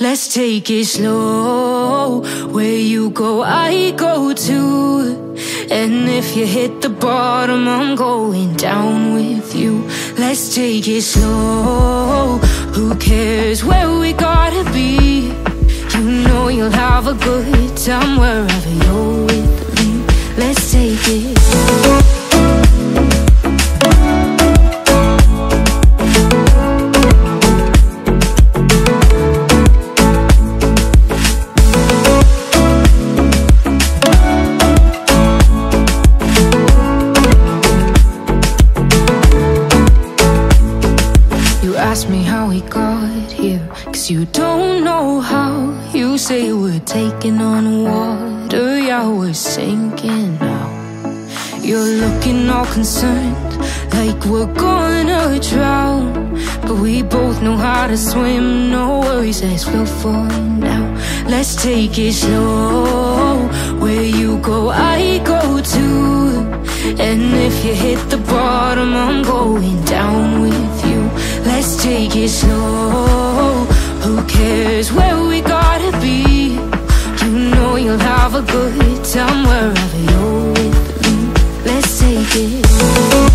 Let's take it slow. Where you go, I go too. And if you hit the bottom, I'm going down with you. Let's take it slow. Who cares where we gotta be? You know you'll have a good time wherever you're with me. Let's take it slow. Ask me how we got here, 'cause you don't know how. You say we're taking on water, yeah, we're sinking now. You're looking all concerned, like we're gonna drown. But we both know how to swim, no worries as we'll find out. Let's take it slow. Where you go, I go too. And if you hit the bottom, I'm going down with you. Let's take it slow. Who cares where we gotta be? You know you'll have a good time wherever you're with me. Let's take it slow.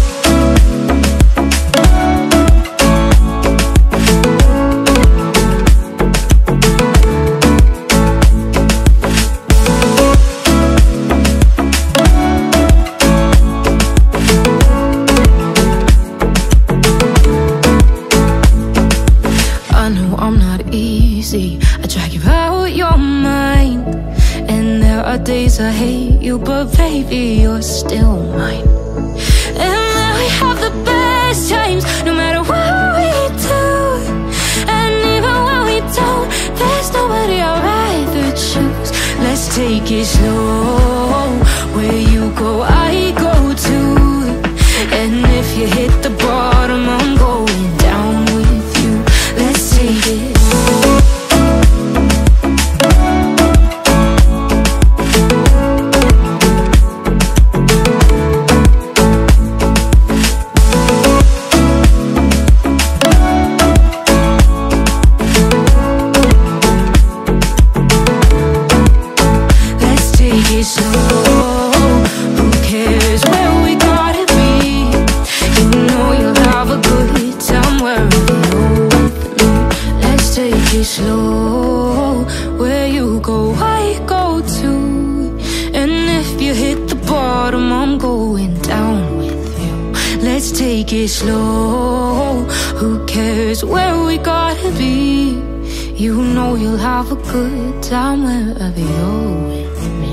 I drag you out your mind, and there are days I hate you, but baby, you're still mine. And then we have the best times, no matter what we do. And even when we don't, there's nobody I'd rather choose. Let's take it slow. Where you go, I go too. And if you hit the bottom, I'm going down with you. Let's take it slow. Slow, where you go, I go too. And if you hit the bottom, I'm going down with you. Let's take it slow. Who cares where we gotta be? You know you'll have a good time wherever you're with me.